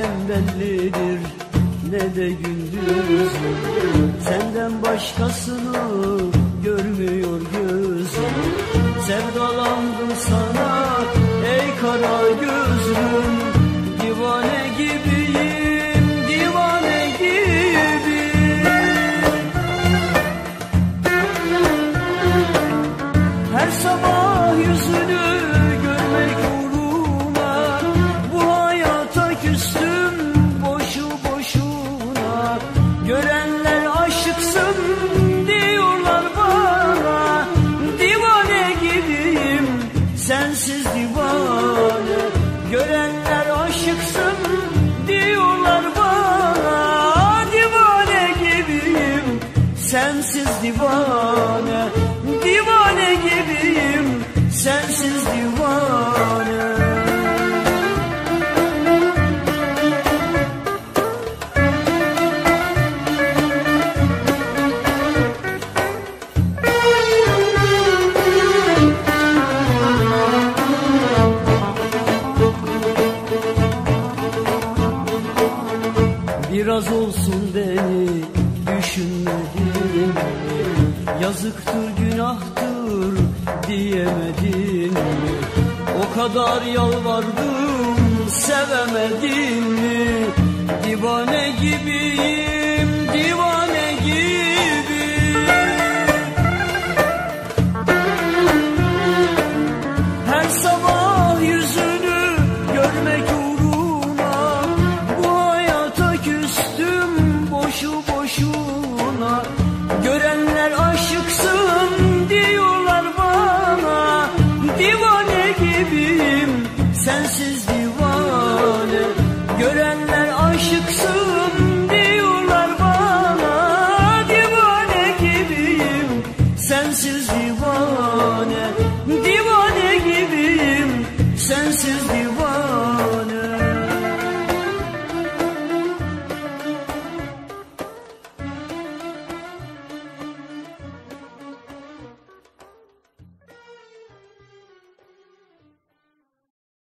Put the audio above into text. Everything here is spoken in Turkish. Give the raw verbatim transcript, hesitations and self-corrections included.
gecem bellidir ne de gündüzüm. Senden başkasını görmüyor gözüm. Sevdalandım sana ey kara gözlüm. Divane gibiyim, divane gibi. Her sabah yüzünü görmek uğruna bu hayata küstüm boşu boşuna. Görenler aşıksın diyorlar bana. Divane gibiyim, sensiz divane. Görenler aşıksın diyorlar bana. Divane gibiyim, sensiz divane. Divane gibiyim, sensiz divane. Biraz olsun beni düşünmedin mi? Yazıktır, günahtır diyemedin mi? O kadar yalvardım, sevemedin mi? Divane gibiyim,